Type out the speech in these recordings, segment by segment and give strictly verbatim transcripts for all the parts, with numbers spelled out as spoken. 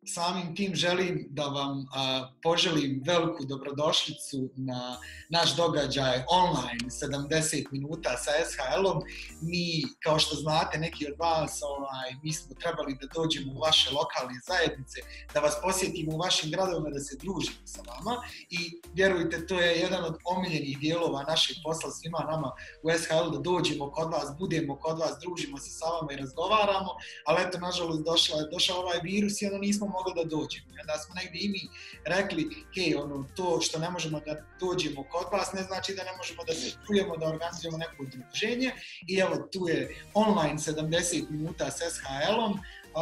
samim tim želim da vam a, poželim veliku dobrodošlicu na naš događaj online sedamdeset minuta sa S H L-om. Mi, kao što znate, neki od vas, ovaj, mi smo trebali da dođemo u vaše lokalne zajednice, da vas posjetimo u vašim gradovima, da se družimo sa vama i vjerujte, to je jedan od omiljenih dijelova našeg posla svima nama u S H L, da dođemo kod vas, budemo kod vas, družimo se sa vama i razgovaramo, ali eto, nažalost, došao je došao ovaj virus i onda nismo mogli da dođemo. Onda smo negdje i mi rekli, hej, ono, to što ne možemo da dođemo kod vas ne znači da ne možemo da se čujemo, da organizujemo neko druženje. I evo, tu je online sedamdeset minuta s S H L-om,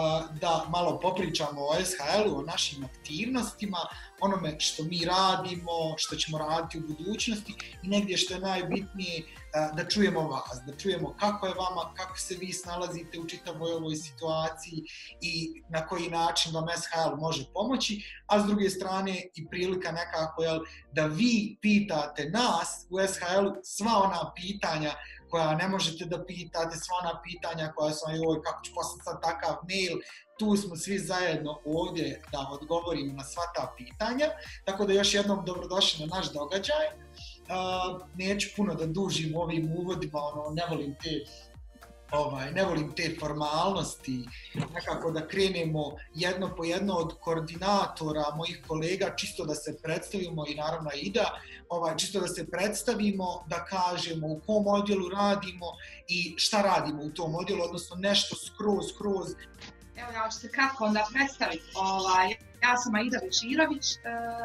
da malo popričamo o S H L-u, o našim aktivnostima, onome što mi radimo, što ćemo raditi u budućnosti i negdje što je najbitnije, da čujemo vas, da čujemo kako je vama, kako se vi snalazite u čitavoj ovoj situaciji i na koji način vam S H L može pomoći, a s druge strane i prilika nekako, jel, da vi pitate nas u S H L-u sva ona pitanja koja ne možete da pitate, sva ona pitanja koja su, joj, kako ću poslati sad takav mail, tu smo svi zajedno ovdje da odgovorimo na sva ta pitanja, tako da još jednom dobrodošli na naš događaj. Uh, neću puno da dužim ovim uvodima, ono, ne volim te Ovaj, ne volim te formalnosti, nekako da krenemo jedno po jedno od koordinatora, mojih kolega, čisto da se predstavimo i naravno Ida, ovaj, čisto da se predstavimo, da kažemo u kom odjelu radimo i šta radimo u tom odjelu, odnosno nešto skroz, skroz. Evo, ja ću se kratko onda predstaviti. Ovaj, ja sam Aida Bečirović e,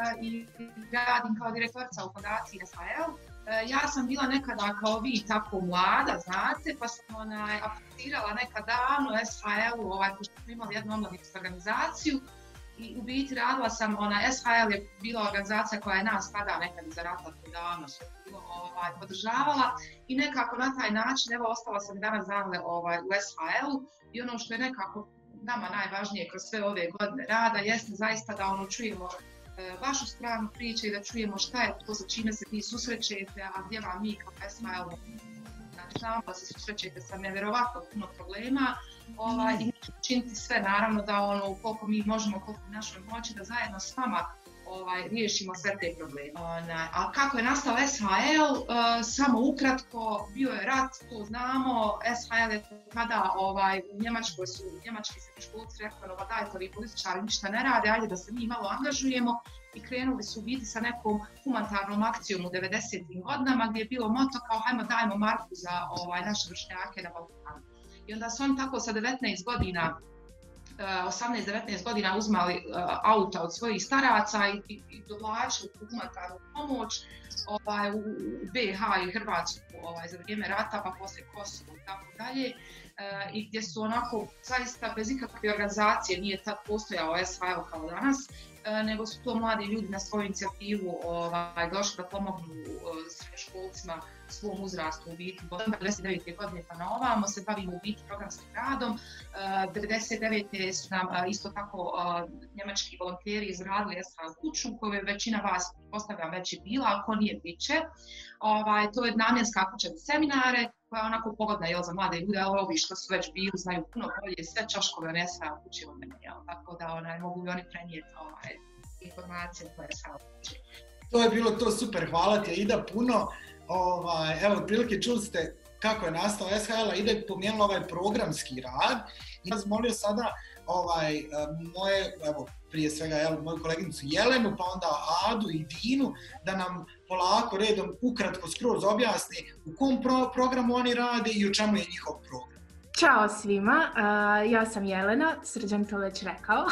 i radim kao direktorica u fondaciji S H L. E, ja sam bila nekada kao vi tako mlada, znate, pa sam onaj, aplicirala nekad davno S H L-u, ovaj, pošto smo imali jednu omladinsku organizaciju i u biti radila sam, ona, S H L je bila organizacija koja je nas tada nekad iza rata davno sve bilo, ovaj, podržavala i nekako na taj način, evo, ostala sam danas dana ovaj, u S H L-u i ono što je nekako nama najvažnije kroz sve ove godine rada jeste zaista da ono čujemo e, vašu stranu priče i da čujemo šta je to sa čime se vi susrećete, a gdje vam mi kao S H L, znači znamo da se susrećete sa nevjerovatno puno problema ovaj, i činiti sve naravno da ono koliko mi možemo, koliko u našoj moći da zajedno s vama ovaj, riješimo sve te probleme. Ona, a kako je nastao S H L, uh, samo ukratko, bio je rat, to znamo, S H L je tada ovaj, u Njemačkoj su njemački srednjoškolci rekli, no, dajte ovi političari ništa ne rade, ajde da se mi malo angažujemo i krenuli su biti sa nekom humanitarnom akcijom u devedesetim godinama gdje je bilo moto kao hajmo dajmo marku za ovaj, naše vršnjake na Balkanu. I onda su oni tako sa devetnaest godina osamnaest devetnaest godina uzmali uh, auta od svojih staraca i, i, i dovlačili humanitarnu pomoć ovaj, u, u B H i Hrvatsku ovaj, za vrijeme rata, pa poslije Kosovo i tako dalje. Uh, I gdje su onako zaista bez ikakve organizacije, nije tad postojao S H L kao danas, uh, nego su to mladi ljudi na svoju inicijativu ovaj, došli da pomognu uh, srednjoškolcima svom uzrastu u biti. Od devedeset devete godine pa na ovamo se bavimo u biti programskim radom. Uh, devedeset devete su nam uh, isto tako uh, njemački volonteri izradili S H L kuću koju je većina vas, postavljam, već je bila, ako nije bit će. Ovaj, to je namjenska kuća za seminare koja je onako pogodna, jel, za mlade ljude, ali ovi što su već bili znaju puno bolje sve čoškove na S H L kuće od mene, jel, tako da onaj, mogu i oni prenijeti ovaj, informacije koje S H L kuće. To je bilo to, super, hvala ti Ida puno. Ovaj, evo, otprilike čuli ste kako je nastao S H L, a Ida je pomijenila ovaj programski rad i ja sam molio sada ovaj, moje, evo, prije svega jel, moju koleginicu Jelenu, pa onda Adu i Dinu, da nam polako redom ukratko skroz objasne u kom pro programu oni rade i u čemu je njihov program. Ćao svima, uh, ja sam Jelena, Srđan to već rekao.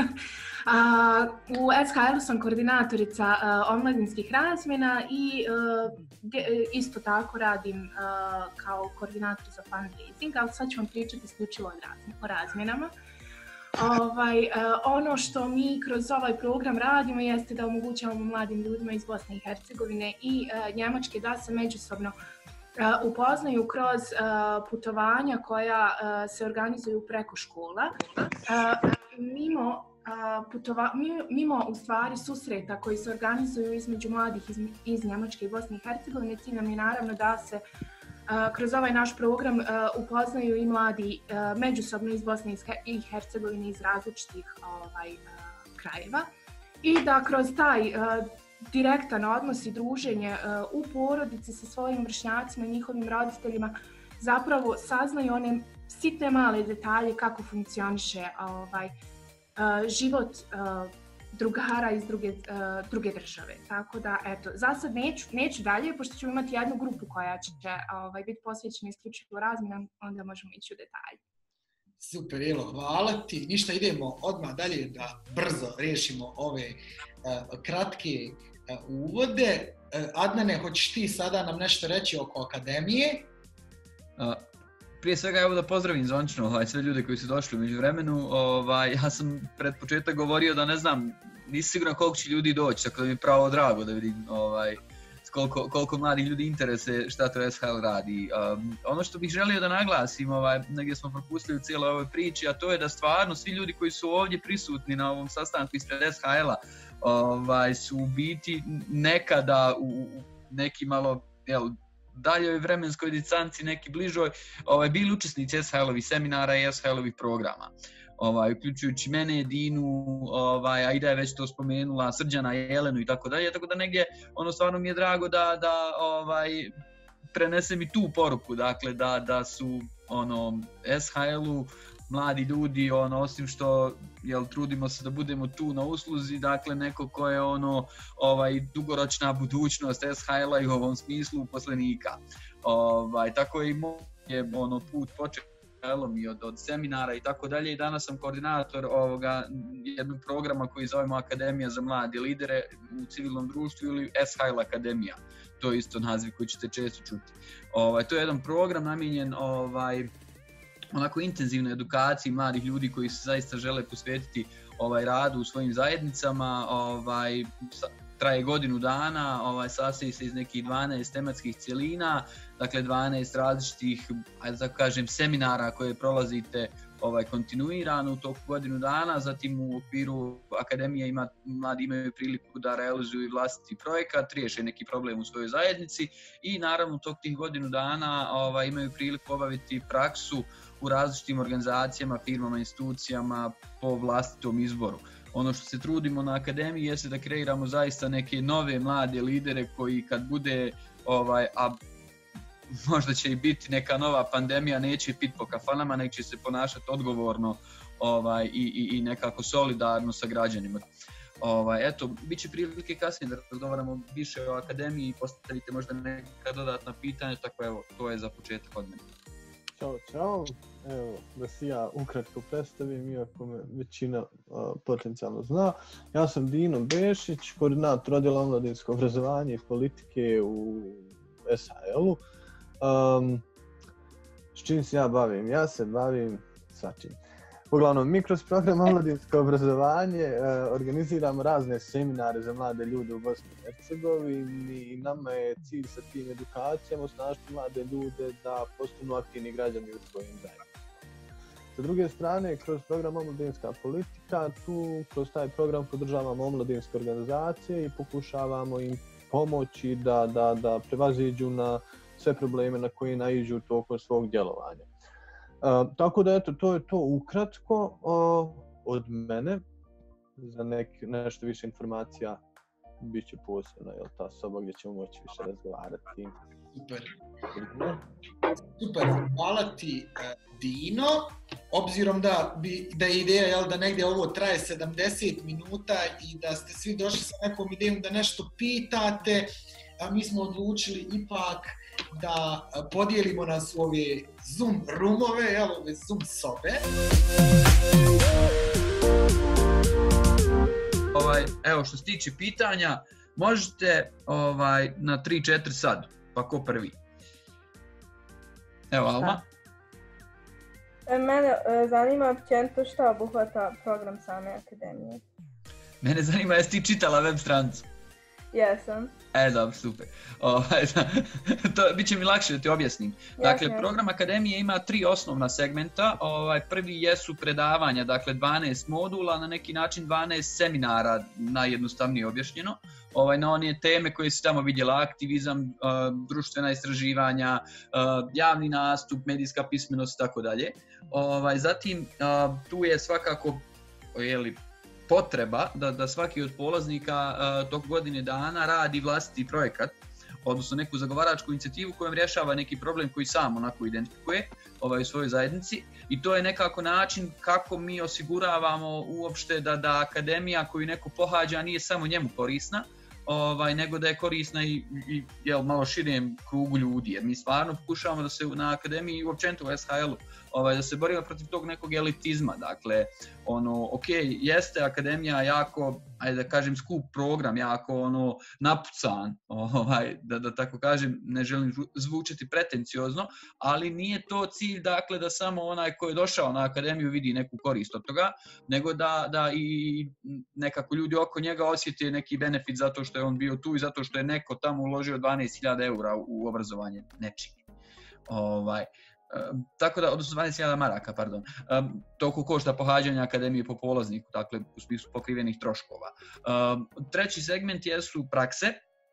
uh, u S H L-u sam koordinatorica uh, omladinskih razmjena i uh, de, isto tako radim uh, kao koordinator za fundraising, ali sad ću vam pričati isključivo o razmjenama. Ovaj, uh, ono što mi kroz ovaj program radimo jeste da omogućavamo mladim ljudima iz Bosne i Hercegovine i uh, Njemačke da se međusobno Uh, upoznaju kroz uh, putovanja koja uh, se organizuju preko škola. Uh, mimo, uh, putova, mimo u stvari susreta koji se organizuju između mladih iz, iz Njemačke i Bosne i Hercegovine, cilj nam je naravno da se uh, kroz ovaj naš program uh, upoznaju i mladi uh, međusobno iz Bosne i Hercegovine iz različitih ovaj, uh, krajeva i da kroz taj direktan odnos i druženje u porodici sa svojim vršnjacima i njihovim roditeljima zapravo saznaju one sitne male detalje kako funkcioniše ovaj, život drugara iz druge, uh, druge države. Tako da, eto, za sad neću, neću dalje, pošto ćemo imati jednu grupu koja će ovaj, biti posvećena isključivo razmjenama, onda možemo ići u detalje. Super, Jelo, hvala ti. Ništa, idemo odmah dalje da brzo riješimo ove uh, kratke uh, uvode. Uh, Adnane, hoćeš ti sada nam nešto reći oko akademije? Uh. Prije svega evo da pozdravim zvončno ovaj, sve ljude koji su došli u međuvremenu. Ovaj, ja sam pred početak govorio da ne znam, nisam siguran koliko će ljudi doći, tako da mi je pravo drago da vidim ovaj, koliko, koliko mladih ljudi interese šta to S H L radi. Um, ono što bih želio da naglasim, ovaj, negdje smo propustili u cijeloj ovoj priči, a to je da stvarno svi ljudi koji su ovdje prisutni na ovom sastanku ispred S H L-a ovaj, su u biti nekada u, u neki malo, jel, daljoj vremenskoj distanci, neki bližoj, ovaj, bili učesnici S H L-ovih seminara i S H L-ovih programa. Ovaj, uključujući mene, Dinu, ovaj, Aida je već to spomenula, Srđana, Jelenu i tako dalje, tako da negdje ono stvarno mi je drago da, da ovaj, prenesem i tu poruku, dakle da, da su ono, S H L-u mladi ljudi, ono, osim što jel, trudimo se da budemo tu na usluzi, dakle neko ko je ono, ovaj, dugoročna budućnost S H L-a i u ovom smislu uposlenika. Ovaj, tako je i moj ono, put počeo i od, od seminara i tako dalje i danas sam koordinator ovoga jednog programa koji zovemo Akademija za mlade lidere u civilnom društvu ili S H L Akademija. To je isto naziv koji ćete često čuti. Ovaj, to je jedan program namijenjen ovaj, onako intenzivnoj edukaciji mladih ljudi koji se zaista žele posvetiti ovaj, radu u svojim zajednicama. Ovaj, traje godinu dana, ovaj, sastoji se iz nekih dvanaest tematskih cjelina, dakle dvanaest različitih, ajde da kažem, seminara koje prolazite ovaj, kontinuirano u toku godinu dana, zatim u okviru akademije ima, mladi imaju priliku da realizuju vlastiti projekat, riješe neki problem u svojoj zajednici i naravno u toku tih godinu dana ovaj, imaju priliku obaviti praksu u različitim organizacijama, firmama, institucijama po vlastitom izboru. Ono što se trudimo na akademiji jeste da kreiramo zaista neke nove mlade lidere koji kad bude, ovaj, a možda će i biti neka nova pandemija, neće piti po kafanama, nek će se ponašati odgovorno ovaj, i, i, i nekako solidarno sa građanima. Ovaj, eto, bit će prilike kasnije da razgovaramo više o akademiji i postavite možda neka dodatna pitanja, tako evo, to je za početak od mene. Ćao, čao. Evo, da si ja ukratko predstavim, iako me većina uh, potencijalno zna. Ja sam Dino Bešić, koordinator odjela omladinsko obrazovanje i politike u S H L-u. Um, s čim se ja bavim? Ja se bavim svačim. Uglavnom, mi kroz program omladinsko obrazovanje uh, organiziramo razne seminare za mlade ljude u Bosni i Hercegovini i nama je cilj sa tim edukacijama osnažiti mlade ljude da postanu aktivni građani u svojim zajednicama. Sa druge strane, kroz program omladinska politika, tu kroz taj program podržavamo omladinske organizacije i pokušavamo im pomoći da, da, da prevaziđu na sve probleme na koje naiđu tokom svog djelovanja. Uh, tako da eto, to je to ukratko uh, od mene. Za nek, nešto više informacija bit će posebna, jel, ta soba gdje ćemo moći više razgovarati. Super. Super, hvala ti Dino. Obzirom da, bi, da je ideja jel, da negdje ovo traje sedamdeset minuta i da ste svi došli sa nekom idejom da nešto pitate, a mi smo odlučili ipak da podijelimo nas u ove Zoom roomove, jel, ove Zoom sobe. Ovaj, evo, što se tiče pitanja, možete ovaj, na tri četiri sad, pa ko prvi? Evo, Alma. Mene e, zanima općenito što obuhvata program same akademije. Mene zanima, jesi ti čitala web stranicu? Jesam. E, dobro, super. Ovaj, to bit će mi lakše da ti objasnim. Dakle, Jasne. program akademije ima tri osnovna segmenta. Ovaj, prvi jesu predavanja, dakle dvanaest modula, na neki način dvanaest seminara, najjednostavnije objašnjeno. Ovaj, na one teme koje si tamo vidjela, aktivizam, uh, društvena istraživanja, uh, javni nastup, medijska pismenost i tako dalje. Ovaj, zatim, uh, tu je svakako, jeli, potreba da, da svaki od polaznika uh, tog godine dana radi vlastiti projekat, odnosno neku zagovaračku inicijativu kojom rješava neki problem koji sam onako identifikuje ovaj, u svojoj zajednici i to je nekako način kako mi osiguravamo uopšte da, da akademija koju neko pohađa nije samo njemu korisna, ovaj, nego da je korisna i, i jel, malo širem krugu ljudi, jer mi stvarno pokušavamo da se na akademiji i uopćenito u S H L-u ovaj, da se borimo protiv tog nekog elitizma, dakle, ono, ok, jeste akademija jako, ajde da kažem, skup program, jako ono, napucan, ovaj, da, da tako kažem, ne želim zvučati pretenciozno, ali nije to cilj, dakle, da samo onaj ko je došao na akademiju vidi neku korist od toga, nego da, da i nekako ljudi oko njega osjete neki benefit zato što je on bio tu i zato što je neko tamo uložio dvanaest hiljada eura u obrazovanje nečije. Ovaj, Um, tako da, odnosno dvanaest hiljada maraka, pardon, um, toliko košta pohađanje akademije po polazniku, dakle u smislu pokrivenih troškova. Um, treći segment jesu prakse.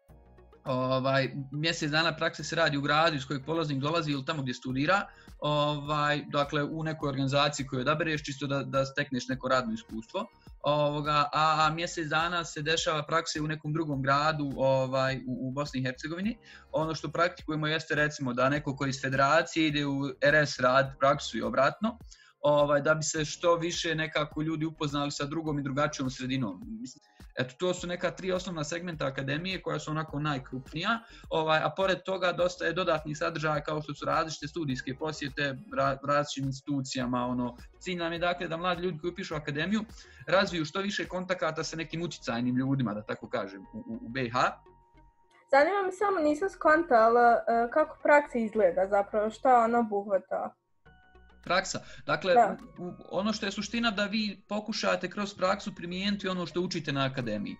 Ovaj, mjesec dana prakse se radi u gradu iz kojeg polaznik dolazi ili tamo gdje studira, ovaj, dakle u nekoj organizaciji koju odabereš čisto da, da stekneš neko radno iskustvo. Ovoga, a, a mjesec dana se dešava prakse u nekom drugom gradu ovaj, u, u Bosni i Hercegovini. Ono što praktikujemo jeste recimo da neko koji iz federacije ide u R S rad praksu i obratno, ovaj, da bi se što više nekako ljudi upoznali sa drugom i drugačijom sredinom. Mislim, eto, to su neka tri osnovna segmenta akademije koja su onako najkrupnija, ovaj, a pored toga dosta je dodatnih sadržaja kao što su različite studijske posjete ra, različitim institucijama. Ono, cilj nam je dakle da mladi ljudi koji upišu akademiju razviju što više kontakata sa nekim utjecajnim ljudima, da tako kažem, u, u B i H. Zanima me samo, nisam skontala kako praksa izgleda zapravo, šta on obuhvata? Praksa. Dakle, da. Ono što je suština da vi pokušate kroz praksu primijeniti ono što učite na akademiji.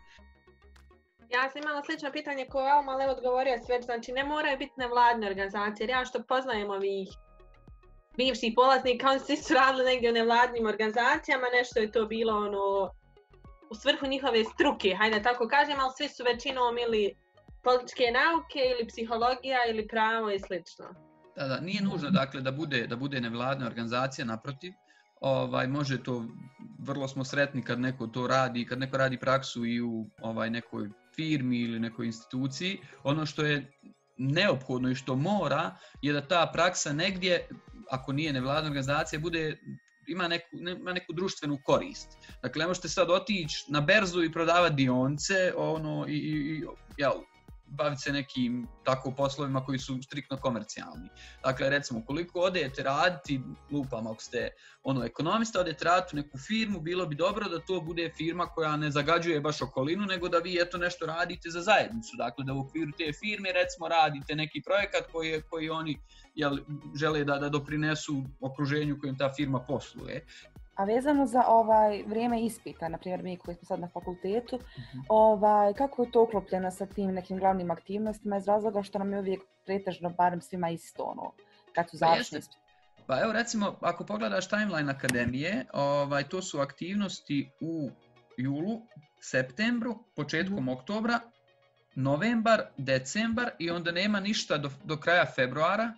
Ja sam imala slično pitanje koje je ali odgovorio sve, znači ne moraju biti nevladne organizacije, jer ja što poznajem ovih bivših polaznika, oni svi su radili negdje u nevladnim organizacijama, nešto je to bilo ono u svrhu njihove struke, hajde tako kažem, ali svi su većinom ili političke nauke ili psihologija ili pravo i slično. Da, da, nije nužno dakle da bude da bude nevladna organizacija, naprotiv. Ovaj može to, vrlo smo sretni kad neko to radi, kad neko radi praksu i u ovaj nekoj firmi ili nekoj instituciji. Ono što je neophodno i što mora je da ta praksa negdje, ako nije nevladna organizacija, bude ima neku, ima neku društvenu korist. Dakle, ne možete sad otići na berzu i prodavati dionice, ono i, i jel, baviti se nekim tako poslovima koji su striktno komercijalni. Dakle, recimo, koliko odete raditi, lupam, ako ste ono, ekonomista, odete raditi u neku firmu, bilo bi dobro da to bude firma koja ne zagađuje baš okolinu, nego da vi eto nešto radite za zajednicu. Dakle, da u okviru te firme, recimo, radite neki projekat koji, koji oni jel, žele da, da doprinesu okruženju kojim ta firma posluje. A vezano za ovaj vrijeme ispita, na primjer mi koji smo sad na fakultetu, uh-huh. ovaj, kako je to uklopljeno sa tim nekim glavnim aktivnostima iz razloga što nam je uvijek pretežno, barem svima isto, ono, kad su završni ispiti? Pa evo recimo, ako pogledaš timeline akademije, ovaj, to su aktivnosti u julu, septembru, početkom uh-huh. oktobra, novembar, decembar i onda nema ništa do, do kraja februara.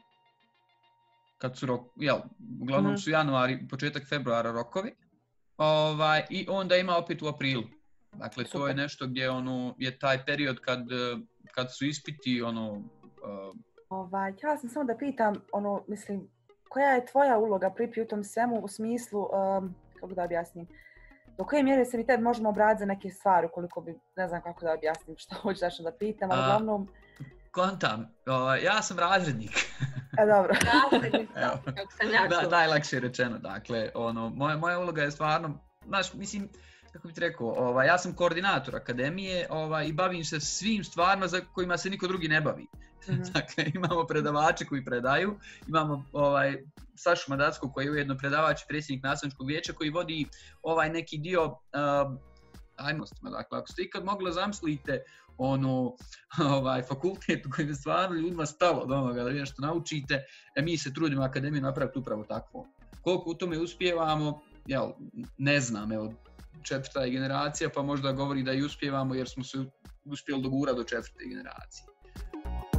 Kad su rok, jel, uglavnom su januari, početak februara rokovi, ovaj, i onda ima opet u aprilu. Dakle, to je nešto gdje ono, je taj period kad, kad su ispiti, ono... Uh... Ovaj, ja sam samo da pitam, ono, mislim, koja je tvoja uloga pripi u tom svemu u smislu, um, kako da objasnim, do koje mjere se mi tad možemo obraditi za neke stvari, koliko bi, ne znam kako da objasnim što hoću zašto da pitam, ali uglavnom... Kontam, uh, ja sam razrednik. E, dobro. Kako sam jako. Da, najlakše rečeno, dakle, ono, moja, moja uloga je stvarno, znaš, mislim, kako bih ti rekao, ovaj, ja sam koordinator akademije ovaj, i bavim se svim stvarima za kojima se niko drugi ne bavi. Mm-hmm. Dakle, imamo predavače koji predaju, imamo ovaj, Sašu Madackog koji je ujedno predavač i predsjednik nastavničkog vijeća koji vodi ovaj neki dio uh, ajmostima. Dakle, ako ste ikad mogli zamislite ono, ovaj, fakultet u kojem je stvarno ljudima stalo od onoga da vi nešto naučite, e, mi se trudimo akademiju napraviti upravo takvo. Koliko u tome uspijevamo, jel, ne znam, evo, četvrta je generacija, pa možda govori da i uspijevamo jer smo se uspjeli dogurati do četvrte generacije.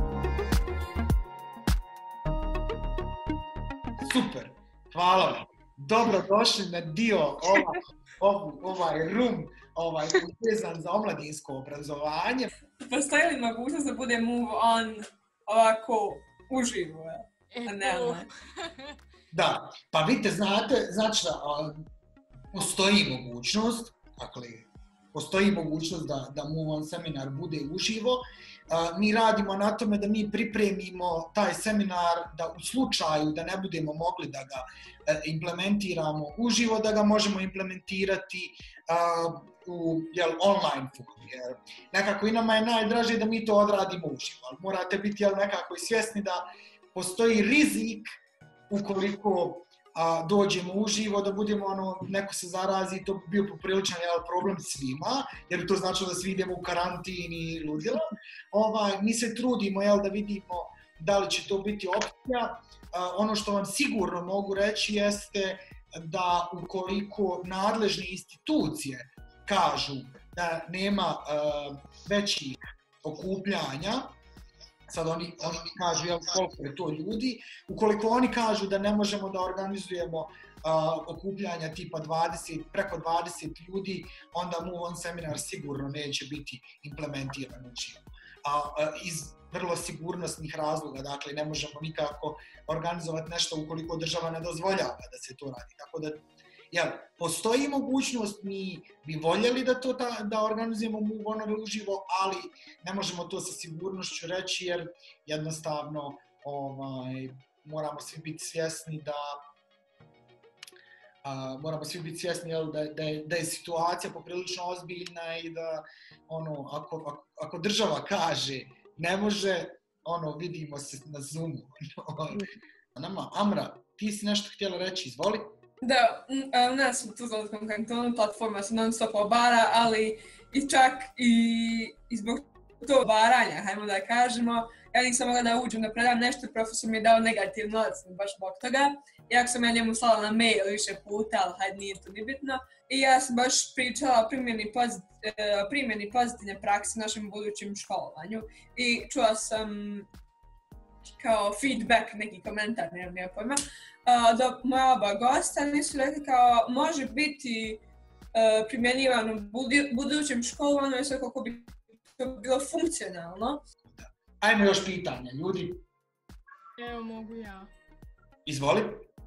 Super, hvala vam. Dobrodošli na dio ovaj, ovaj, ovaj room ovaj, vezan za omladinsko obrazovanje. Postoji li mogućnost da bude move on ovako uživo, a ne online? Da, pa vidite, znate, znači da postoji mogućnost, dakle, postoji mogućnost da, da Move On seminar bude uživo. Uh, mi radimo na tome da mi pripremimo taj seminar da u slučaju da ne budemo mogli da ga uh, implementiramo uživo, da ga možemo implementirati uh, u jel, online formu. Jer nekako i nama je najdraže da mi to odradimo uživo, ali morate biti jel, nekako i svjesni da postoji rizik ukoliko a, dođemo uživo, da budemo ono, neko se zarazi, to bi bio popriličan jel, problem svima, jer bi to značilo da svi idemo u karantin i ludilo. Ovaj, mi se trudimo jel, da vidimo da li će to biti opcija. A, ono što vam sigurno mogu reći jeste da ukoliko nadležne institucije kažu da nema uh, većih okupljanja, sad oni, oni kažu jel, koliko je to ljudi, ukoliko oni kažu da ne možemo da organizujemo uh, okupljanja tipa dvadeset, preko dvadeset ljudi, onda Move On seminar sigurno neće biti implementiran uživo. A uh, iz vrlo sigurnosnih razloga, dakle ne možemo nikako organizovati nešto ukoliko država ne dozvoljava da se to radi. Tako da jel, postoji mogućnost, mi bi voljeli da to ta, da organizujemo Move Onove uživo, ali ne možemo to sa sigurnošću reći jer jednostavno ovaj, moramo svi biti svjesni da a, moramo svi biti svjesni jel, da, da, je, da je situacija poprilično ozbiljna i da ono, ako, ako, ako država kaže ne može, ono, vidimo se na Zoomu. Nama, Amra, ti si nešto htjela reći, izvoli. Da, u nas u Tuzlanskom kantonu platforma se non stop obara, ali i čak i, i zbog to obaranja, hajmo da kažemo, ja nisam mogla da uđem da predam nešto, profesor mi je dao negativnu ocjenu baš zbog toga. Iako sam ja njemu slala na mail više puta, ali hajde nije to ni bitno. I ja sam baš pričala o primjeni, pozit, primjeni pozitivne prakse našem budućem školovanju. I čula sam kao feedback, neki komentar, nemam ja pojma, da moja oba gosta nisu rekli kao može biti uh, primjenjivano u budućem školovanju i sve kako bi to bilo funkcionalno. Ajmo još pitanja, ljudi. Evo mogu ja. Izvoli.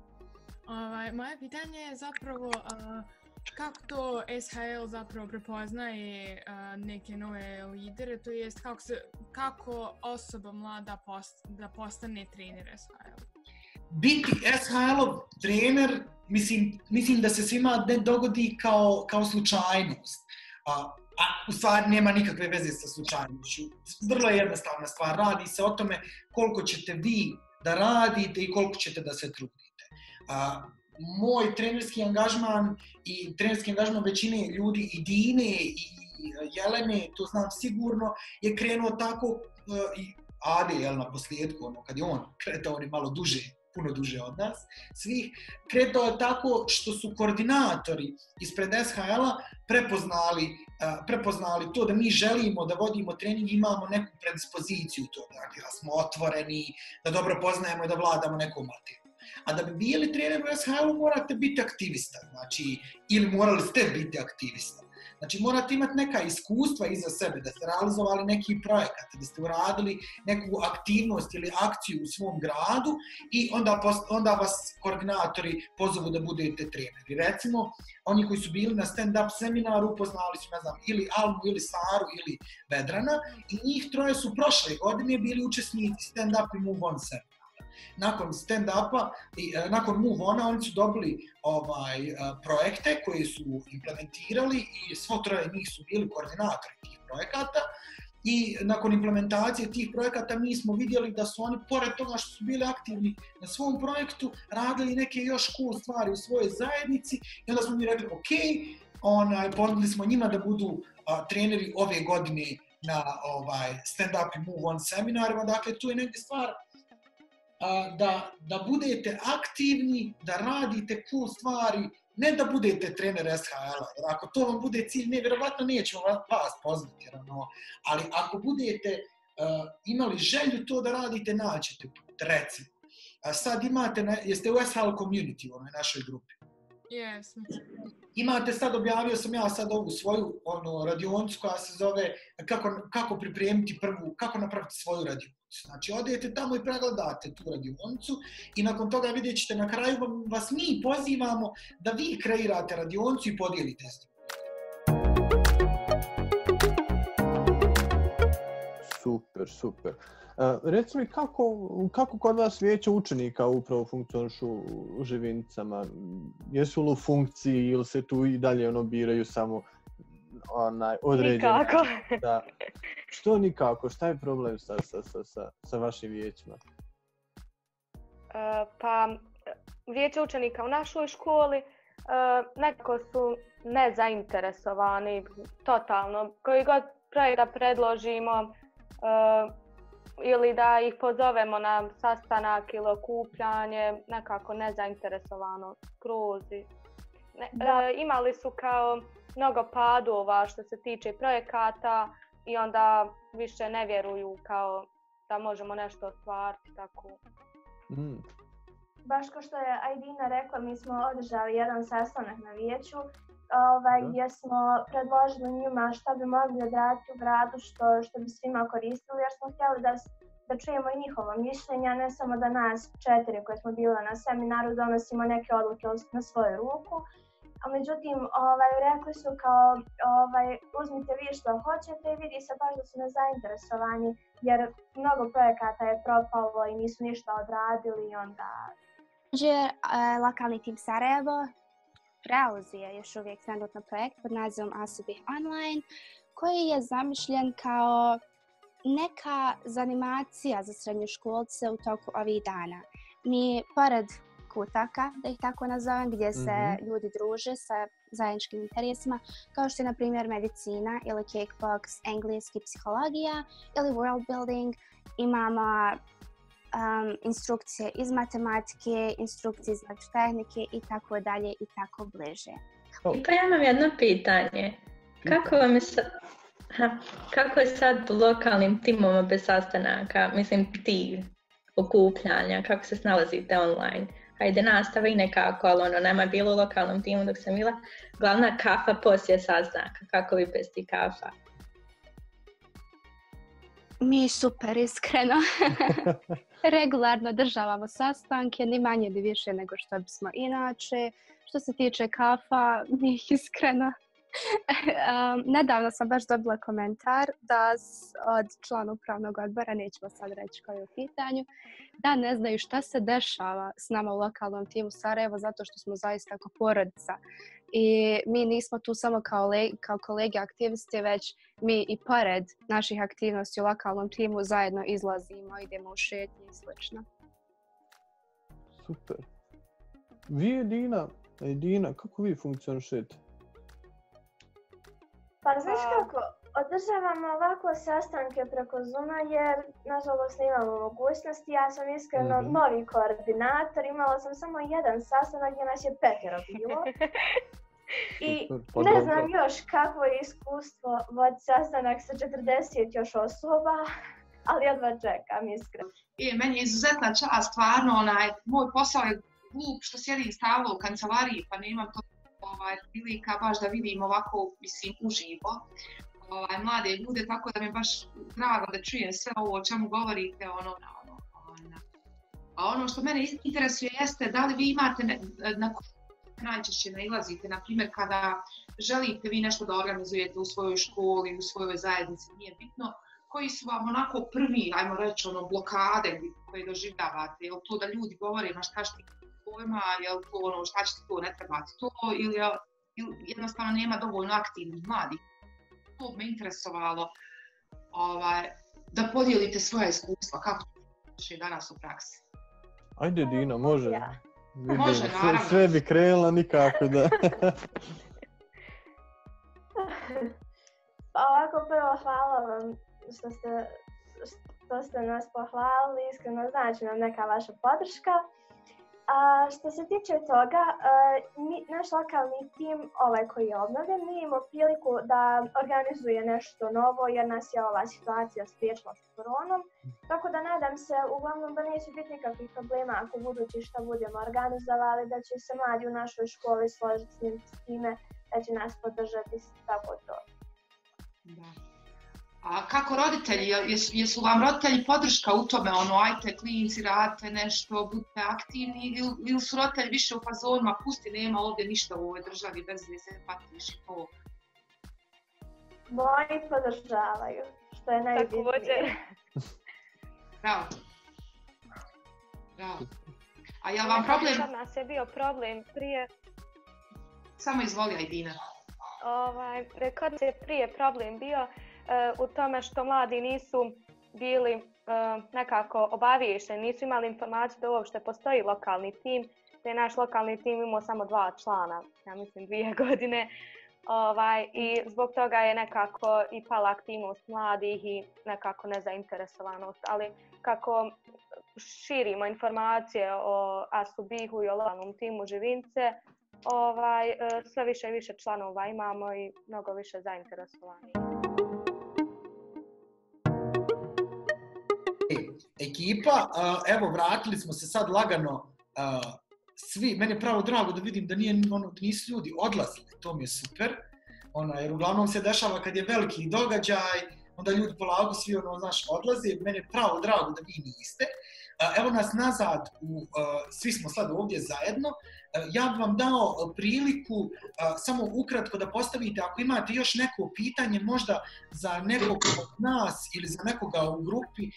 Ovaj, moje pitanje je zapravo uh, kako to S H L zapravo prepoznaje uh, neke nove lidere, to jest kako, se, kako osoba mlada post, da postane trener S H L? Biti S H L-ov trener, mislim, mislim da se svima ne dogodi kao, kao slučajnost. A, a u stvari nema nikakve veze sa slučajnošću. Vrlo je jednostavna stvar. Radi se o tome koliko ćete vi da radite i koliko ćete da se trudite. A, moj trenerski angažman i trenerski angažman većine ljudi i Dine i Jelene, to znam sigurno, je krenuo tako uh, i Ade, jel, na posljedku, ono, kad je on kretao, on je malo duže, puno duže od nas, svih, kretao je tako što su koordinatori ispred S H L-a prepoznali, uh, prepoznali to da mi želimo da vodimo trening, imamo neku predispoziciju to, dakle, da smo otvoreni, da dobro poznajemo i da vladamo nekom materiju. A da bi bili trener u S H L-u morate biti aktivista, znači, ili morali ste biti aktivista. Znači, morate imati neka iskustva iza sebe, da ste realizovali neki projekat, da ste uradili neku aktivnost ili akciju u svom gradu i onda, onda vas koordinatori pozovu da budete treneri. Recimo, oni koji su bili na stand-up seminaru upoznali su, ne znam, ili Almu, ili Saru, ili Vedrana i njih troje su prošle godine bili učesnici stand-up i Move On seminara. Nakon stand-upa i uh, nakon Move Ona oni su dobili ovaj, uh, projekte koje su implementirali i svo troje njih su bili koordinatori tih projekata i nakon implementacije tih projekata mi smo vidjeli da su oni, pored toga što su bili aktivni na svom projektu, radili neke još cool stvari u svojoj zajednici i onda smo mi rekli ok, onaj, ponudili smo njima da budu uh, treneri ove godine na ovaj, stand-up i Move On seminarima, dakle tu je neka stvar Da, da budete aktivni, da radite cool stvari, ne da budete trener S H L-a, jer ako to vam bude cilj, nevjerovatno nećemo vas poznati, jer ono, ali ako budete uh, imali želju to da radite, naćete put, recimo. A sad imate, na, jeste u S H L community, u onoj našoj grupi? Jesmo. Imate sad, objavio sam ja sad ovu svoju ono, radioncu koja se zove kako, kako pripremiti prvu, kako napraviti svoju radionicu. Znači, odete tamo i pregledate tu radionicu i nakon toga vidjet ćete na kraju vas mi pozivamo da vi kreirate radionicu i podijelite s njim. Super, super. Uh, reci mi kako, kako kod vas vijeća učenika upravo funkcionišu u Živinicama? Jesu li u funkciji ili se tu i dalje ono biraju samo onaj određeni? Nikako. Da. Što nikako? Šta je problem sa, sa, sa, sa, sa vašim vijećima? Uh, pa vijeća učenika u našoj školi uh, nekako su nezainteresovani totalno. Koji god projekt da predložimo uh, ili da ih pozovemo na sastanak ili okupljanje, nekako nezainteresovano skroz. Ne, uh, imali su kao mnogo padova što se tiče projekata i onda više ne vjeruju kao da možemo nešto ostvariti tako. Mm. Baš kao što je Ajdina rekla, mi smo održali jedan sastanak na vijeću ovaj, Da. gdje smo predložili njima šta bi mogli odraditi u gradu što, što bi svima koristili, jer smo htjeli da, da čujemo njihova mišljenja, ne samo da nas četiri koje smo bili na seminaru donosimo neke odluke na svoju ruku. A međutim, ovaj, rekli su kao ovaj, uzmite vi što hoćete i vidi se baš da su nezainteresovani jer mnogo projekata je propalo i nisu ništa odradili i onda... Također, lokalni tim Sarajevo realizuje još uvijek trenutno projekt pod nazivom Asubih Online koji je zamišljen kao neka zanimacija za srednjoškolce u toku ovih dana. Mi pored kutaka, da ih tako nazovem, gdje se mm-hmm. ljudi druže sa zajedničkim interesima, kao što je na primjer medicina ili kickbox, engleski, psihologija ili world building. Imamo um, instrukcije iz matematike, instrukcije iz elektrotehnike i tako dalje i tako bliže. I pa ja imam jedno pitanje. Kako vam je sad, kako je sad u lokalnim timovima bez sastanaka, mislim ti okupljanja, kako se snalazite online? Hajde, nastava i nekako, ali ono, nama je bilo u lokalnom timu dok sam bila glavna kafa poslije sastanaka. Kako vi bez ti kafa? Mi super, iskreno. Regularno državamo sastanke, ni manje ni više nego što bismo inače. Što se tiče kafa, mi ih iskreno. um, nedavno sam baš dobila komentar da od člana upravnog odbora, nećemo sad reći koji je u pitanju, da ne znaju šta se dešava s nama u lokalnom timu Sarajevo zato što smo zaista kao porodica. I mi nismo tu samo kao, le, kao kolege aktivisti, već mi i pored naših aktivnosti u lokalnom timu zajedno izlazimo, idemo u šetnje i slično. Super. Vi Edina, Edina, kako vi funkcionišete? Pa znaš kako, održavamo ovako sastanke preko Zooma jer nažalost nemamo mogućnosti. Ja sam iskreno mm-hmm. novi koordinator, imala sam samo jedan sastanak gdje nas je petero bilo. I ne znam još kakvo je iskustvo voditi sastanak sa četrdeset još osoba, ali jedva čekam iskreno. I meni je izuzetna čast, stvarno, onaj, moj posao je glup što sjedim stalno u kancelariji pa nemam to ovaj, prilika baš da vidim ovako, mislim, uživo ovaj, mlade ljude, tako da mi je baš drago da čujem sve ovo o čemu govorite, ono, ono, ono. A ono što mene interesuje jeste da li vi imate ne, na najčešće nailazite, na primjer kada želite vi nešto da organizujete u svojoj školi, u svojoj zajednici, nije bitno, koji su vam onako prvi, ajmo reći, ono, blokade koje doživljavate, je li to da ljudi govore na šta ćete pojma, je li to ono, šta ćete to, ne trebate to, ili, ili jednostavno nema dovoljno aktivnih mladih. To bi me interesovalo ovaj, da podijelite svoje iskustva, kako to je danas u praksi. Ajde Dina, može. Ja. Vidim, Može, sve, naravno. sve bi krenula nikako da... Pa ovako prvo hvala vam što ste, što ste nas pohvalili, iskreno znači nam neka vaša podrška. A što se tiče toga, uh, mi, naš lokalni tim, ovaj koji je obnovljen, nije imao priliku da organizuje nešto novo jer nas je ova situacija spriječila s koronom. Tako da nadam se uglavnom da neće biti nikakvih problema ako budući što budemo organizovali, da će se mladi u našoj školi složiti s time, da će nas podržati tako to. Da. A kako roditelji, jesu, jesu vam roditelji podrška u tome, ono, ajte klinci, radite nešto, budite aktivni, ili, ili su roditelji više u fazonu, a pusti, nema ovdje ništa u ovoj državi, bez da se patiš i to? Moji podržavaju, što je najbitnije. Bravo. Bravo. A je li vam problem... Kod nas je bio problem prije... Samo izvoli, Ajdina. Ovaj, kod nas je prije problem bio Uh, u tome što mladi nisu bili uh, nekako obaviješteni, nisu imali informaciju da uopšte postoji lokalni tim, da je naš lokalni tim imao samo dva člana, ja mislim dvije godine. Ovaj, I zbog toga je nekako i pala aktivnost mladih i nekako nezainteresovanost. Ali kako širimo informacije o Asubihu i o lokalnom timu Živince, ovaj, uh, sve više i više članova imamo i mnogo više zainteresovanih. Ekipa, evo vratili smo se sad lagano, svi, meni je pravo drago da vidim da, nije, ono, da nisu ljudi odlazili, to mi je super, ona, jer uglavnom se dešava kad je veliki događaj, onda ljudi polako svi ono, znaš, odlaze, meni je pravo drago da vi niste. Evo nas nazad, u, svi smo sad ovdje zajedno, ja bih vam dao priliku samo ukratko da postavite, ako imate još neko pitanje, možda za nekog od nas ili za nekoga u grupi.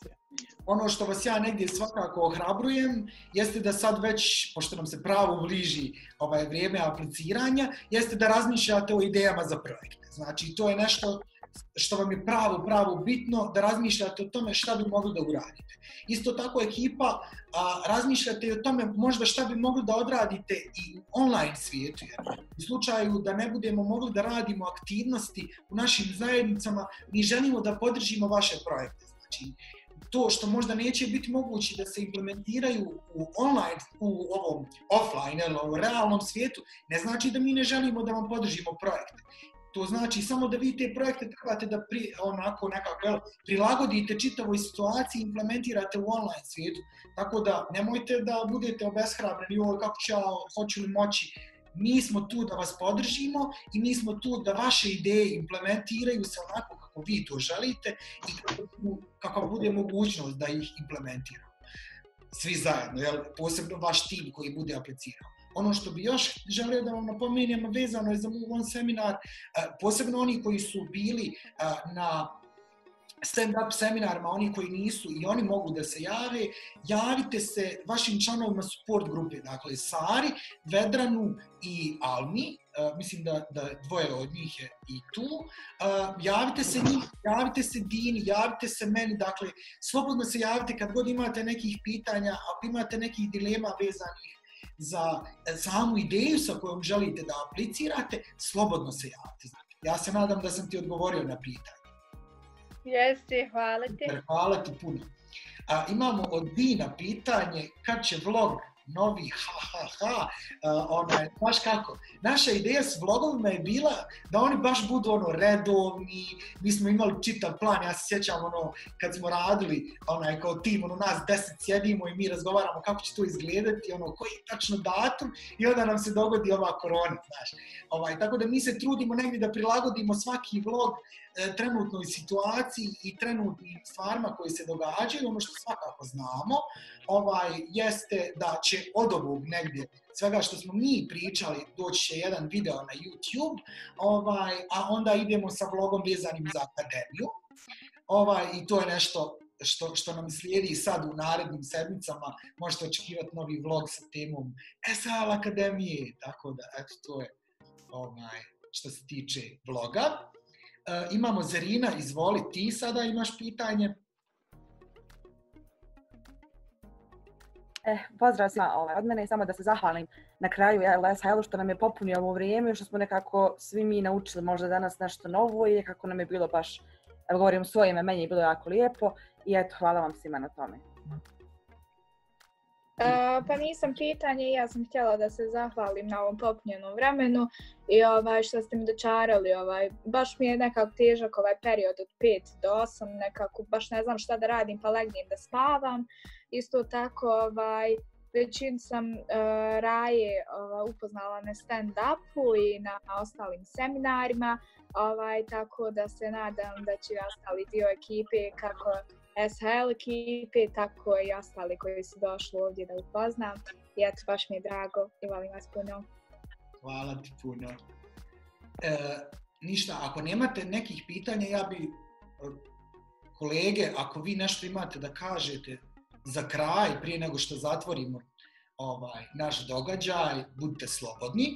Ono što vas ja negdje svakako ohrabrujem jeste da sad već, pošto nam se pravo bliži ovaj vrijeme apliciranja, jeste da razmišljate o idejama za projekte. Znači, to je nešto što vam je pravo, pravo bitno, da razmišljate o tome šta bi mogli da uradite. Isto tako ekipa, a, razmišljate i o tome možda šta bi mogli da odradite i u online svijetu. Jer u slučaju da ne budemo mogli da radimo aktivnosti u našim zajednicama, mi želimo da podržimo vaše projekte. Znači, to što možda neće biti moguće da se implementiraju u online, u ovom offline, u realnom svijetu, ne znači da mi ne želimo da vam podržimo projekte. To znači samo da vi te projekte trebate da pri, onako nekako prilagodite čitavoj situaciji i implementirate u online svijetu. Tako da nemojte da budete obeshrabreni, ovo kako će ja, hoću li moći. Mi smo tu da vas podržimo i mi smo tu da vaše ideje implementiraju se onako kako vi to želite i kako, kako bude mogućnost da ih implementiramo. Svi zajedno, jel? Posebno vaš tim koji bude aplicirao. Ono što bi još želio da vam napomenem vezano je za on seminar, posebno oni koji su bili na stand-up seminarima, oni koji nisu i oni mogu da se jave, javite se vašim članovima support grupe, dakle Sari, Vedranu i Almi, uh, mislim da, da dvoje od njih je i tu, uh, javite se njih, javite se Dini, javite se meni, dakle slobodno se javite kad god imate nekih pitanja, ako imate nekih dilema vezanih za samu ideju sa kojom želite da aplicirate, slobodno se javite. Ja se nadam da sam ti odgovorio na pitanje. Jesi, hvala ti. Hvala ti puno. A, imamo od Dina pitanje kad će vlog novi, ha ha ha, uh, onaj, baš kako. Naša ideja s vlogovima je bila da oni baš budu ono redovni, mi smo imali čitav plan, ja se sjećam ono kad smo radili onaj kao tim, ono nas deset sjedimo i mi razgovaramo kako će to izgledati, ono koji je tačno datum i onda nam se dogodi ova korona, znaš. Ovaj, tako da mi se trudimo negdje da prilagodimo svaki vlog e, trenutnoj situaciji i trenutnim stvarima koji se događaju, ono što svakako znamo, ovaj, jeste da će od ovog negdje, svega što smo mi pričali, doći će jedan video na YouTube, ovaj, a onda idemo sa vlogom vezanim za akademiju. Ovaj, I to je nešto što, što nam slijedi sad u narednim sedmicama. Možete očekivati novi vlog sa temom S A L Akademije, tako da eto, to je ovaj, što se tiče vloga. E, imamo Zarina, izvoli ti sada, imaš pitanje. Eh, pozdrav svima ovaj, od mene, samo da se zahvalim na kraju S H L-u što nam je popunio ovo vrijeme, što smo nekako svi mi naučili možda danas nešto novo i kako nam je bilo baš, evo govorim svoje ime, meni je bilo jako lijepo i eto, hvala vam svima na tome. Uh, pa nisam pitanje, ja sam htjela da se zahvalim na ovom popunjenom vremenu i ovaj, što ste mi dočarali. Ovaj, baš mi je nekako težak ovaj period od pet do osam, nekako baš ne znam šta da radim pa legnem da spavam. Isto tako ovaj, većinu sam uh, Raje uh, upoznala na stand-upu i na ostalim seminarima, ovaj, tako da se nadam da će ostali dio ekipe kako S H L ekipe, tako i ostali koji su došli ovdje da upoznam. I eto, baš mi je drago i volim vas puno. Hvala ti puno. E, ništa, ako nemate nekih pitanja, ja bi kolege, ako vi nešto imate da kažete za kraj, prije nego što zatvorimo ovaj, naš događaj, budite slobodni.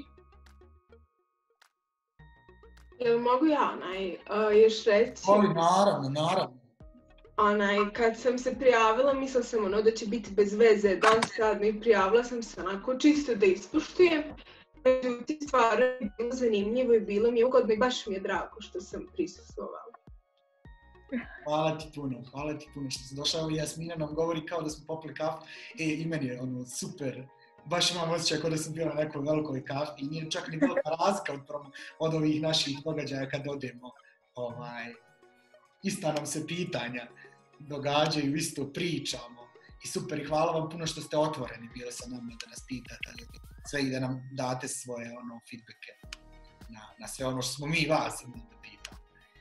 Jel mogu ja onaj, uh, još reći? Oli, naravno, naravno. Onaj, kad sam se prijavila, mislila sam ono da će biti bez veze, dan sad mi prijavila sam se onako čisto da ispoštujem. Međutim, stvarno je bilo zanimljivo i bilo mi je ugodno i baš mi je drago što sam prisustvovala. Hvala ti puno, hvala ti puno što si došla. Evo Jasmina nam govori kao da smo popili kafu. E, i meni je ono super. Baš imam osjećaj kao da sam bila na nekoj velikoj kafi i nije čak ni velika razlika od, od ovih naših događaja kad odemo. Ovaj, ista nam se pitanja događaju, isto pričamo. I super, i hvala vam puno što ste otvoreni bili sa nama da nas pitate sve i da nam date svoje ono, feedbacke na, na sve ono što smo mi vas da pitamo.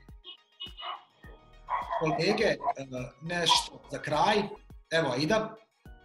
Kolege, nešto za kraj. Evo, Aida.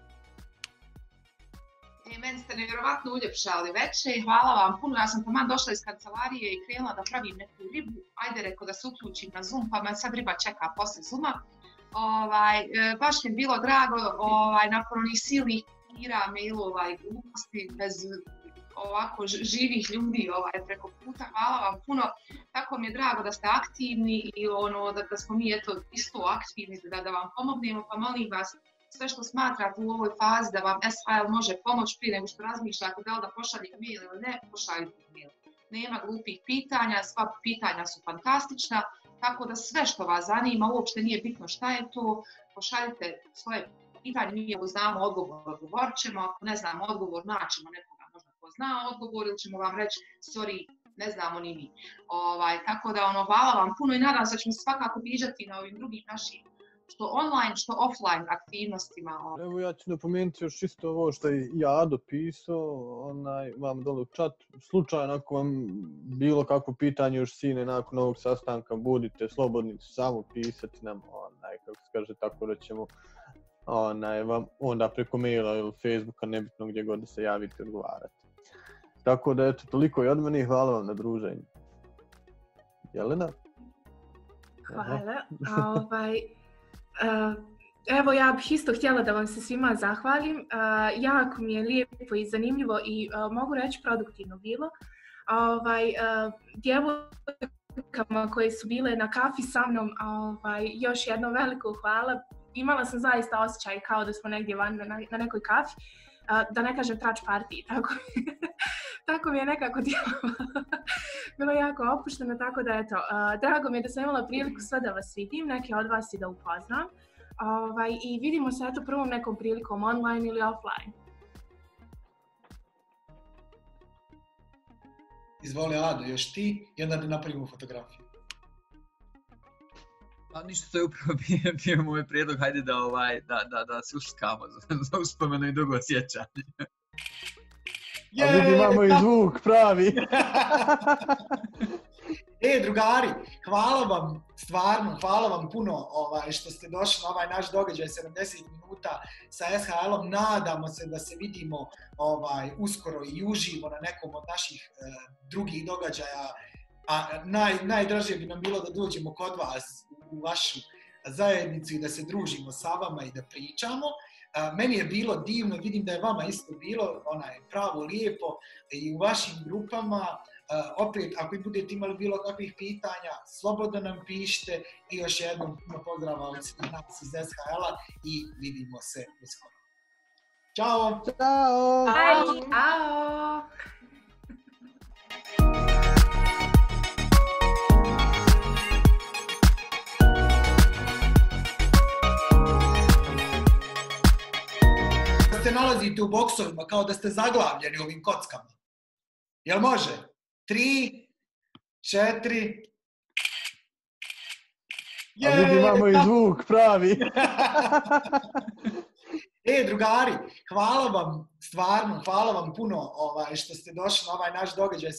E, meni ste nevjerovatno uljepšali večer. Hvala vam puno. Ja sam taman došla iz kancelarije i krenula da pravim neku ribu. Ajde, rekao da se uključim na Zoom, pa me sad riba čeka posle Zooma. Ovaj, baš mi je bilo drago, ovaj, nakon onih silnih mira, mailova i gluposti, bez ovako živih ljudi ovaj, preko puta. Hvala vam puno. Tako mi je drago da ste aktivni i ono, da, da smo mi eto, isto aktivni, da, da vam pomognemo. Pa molim vas, sve što smatrate u ovoj fazi da vam S H L može pomoći prije nego što razmišljate da li da pošaljete mail ili ne, pošaljite mail. Nema glupih pitanja, sva pitanja su fantastična. Tako da sve što vas zanima, uopšte nije bitno šta je to, pošaljite svoje pitanje, mi ako znamo odgovor, odgovorit ćemo, ako ne znamo odgovor, naćemo nekoga možda ko zna odgovor ili ćemo vam reći, sorry, ne znamo ni mi. Ovaj, tako da ono, hvala vam puno i nadam se da ćemo se svakako viđati na ovim drugim našim, što online, što offline aktivnostima. Evo ja ću napomenuti još isto ovo što je ja dopisao, onaj, vam dole u chat. Slučajno ako vam bilo kakvo pitanje još sine nakon ovog sastanka, budite slobodni samo pisati nam, onaj, kako se kaže, tako da ćemo onaj, vam onda preko maila ili Facebooka, nebitno gdje god da se javite, odgovarati. Tako da eto, toliko i od mene i hvala vam na druženju. Jelena? Hvala. A, ovaj... Uh, evo ja bih isto htjela da vam se svima zahvalim. Uh, jako mi je lijepo i zanimljivo i uh, mogu reći produktivno bilo. Ovaj, uh, djevojkama koje su bile na kafi sa mnom, ovaj, još jedno veliko hvala. Imala sam zaista osjećaj kao da smo negdje van na, na nekoj kafi. Uh, da ne kažem trač partiji, tako, tako mi je nekako djelovalo. Bilo jako opušteno, tako da eto, uh, drago mi je da sam imala priliku sve da vas vidim, neke od vas i da upoznam. Ovaj, I vidimo se eto prvom nekom prilikom online ili offline. Izvoli Ado, još ti i onda da napravimo fotografiju. Pa ništa, to je upravo bio, bio moj prijedlog, hajde da, ovaj, da, da, da se uskamo za, za uspomenu i dugo sjećanje. A vidi, imamo i zvuk pravi. E, drugari, hvala vam, stvarno, hvala vam puno ovaj, što ste došli na ovaj naš događaj sedamdeset minuta sa S H L-om. Nadamo se da se vidimo ovaj, uskoro i uživo na nekom od naših eh, drugih događaja. A naj, najdraže bi nam bilo da dođemo kod vas u vašu zajednicu i da se družimo sa vama i da pričamo. A, meni je bilo divno, vidim da je vama isto bilo, onaj, pravo lijepo i u vašim grupama. A, opet, ako i budete imali bilo kakvih pitanja, slobodno nam pišite i još jednom puno pozdrava od nas iz S H L-a i vidimo se uskoro. Ćao! Ćao! Bye! Ciao! Se nalazi stojite u boksovima kao da ste zaglavljeni ovim kockama. Jel može? Tri, četiri... A vidi, imamo i zvuk pravi. E, drugari, hvala vam, stvarno, hvala vam puno ovaj, što ste došli na ovaj naš događaj.